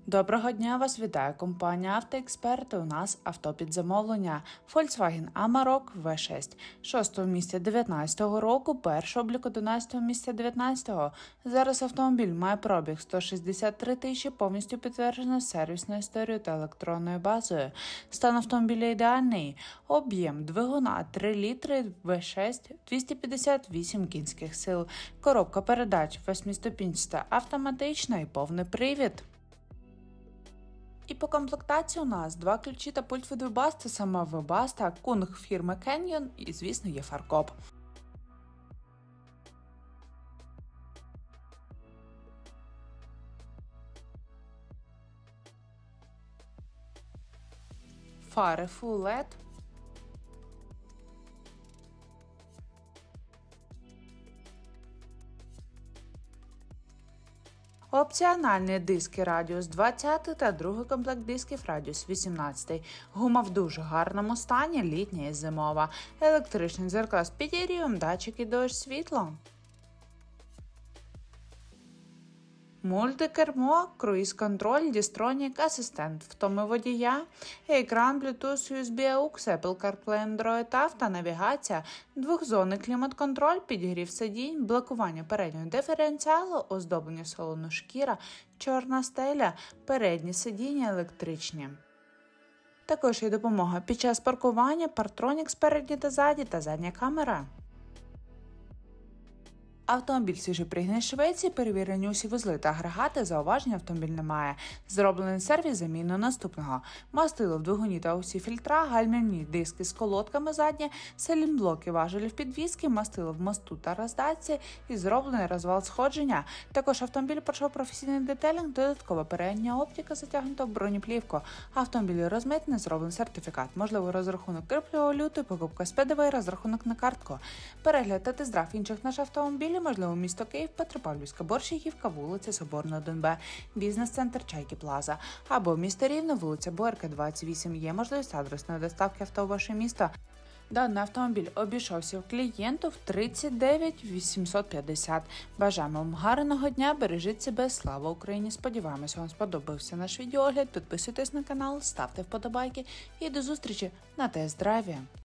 Доброго дня, вас вітає компанія «Автоексперти». У нас авто під замовлення. Volkswagen Amarok V6. 6 місця 2019 року, перший облік 11 місця 2019. Зараз автомобіль має пробіг 163 тисячі, повністю підтверджено сервісною історією та електронною базою. Стан автомобіля ідеальний. Об'єм двигуна 3 літри V6, 258 кінських сил. Коробка передач 8-ступінчата, автоматична і повний привід. І по комплектації у нас 2 ключі та пульт від Webasto, сама Webasto, кунг фірми Canyon і, звісно, є фаркоп. Фари Full LED. Опціональні диски Радіус 20 та другий комплект дисків Радіус 18. Гума в дуже гарному стані, літня і зимова. Електричний дзеркало з підігрівом, датчики дощ, світло. Мультикермо, круїз-контроль, дістронік, асистент втоми водія, екран Bluetooth, USB AUX, Apple CarPlay, Android Auto, навігація, двохзонний клімат-контроль, підігрів сидінь, блокування переднього диференціалу, оздоблення салону шкіра, чорна стеля, передні сидіння електричні. Також є допомога під час паркування, партронік спереді та ззаді та задня камера. Автомобіль свіжий пригнаний з Швеції, перевірені усі вузли та агрегати, зауважень автомобіль не має. Зроблений сервіс заміну наступного. Мастило в двигуні та усі фільтра, гальмівні диски з колодками задні, селінблоки важелів підвіски, мастило в мосту та роздатці і зроблений розвал сходження. Також автомобіль пройшов професійний детелінг, додаткова передня оптика затягнута в бронеплівку. Автомобіль розмитний, зроблений сертифікат. Можливий розрахунок криптовалюти, покупка з ПДВ і розрахунок на картку. Перегляд та тест-драйв інших наших автомобілів можливо місто Київ, Петропавлівська, Борщагівка, вулиця Соборна, 1Б, бізнес-центр Чайки Плаза, або місто Рівне, вулиця Боярка, 28. Є можливість адресної доставки авто в ваше місто. Даний автомобіль обійшовся в клієнту в 39 850. Бажаємо вам гарного дня, бережіть себе, слава Україні! Сподіваємося, вам сподобався наш відеогляд. Підписуйтесь на канал, ставте вподобайки і до зустрічі на тест-драйві.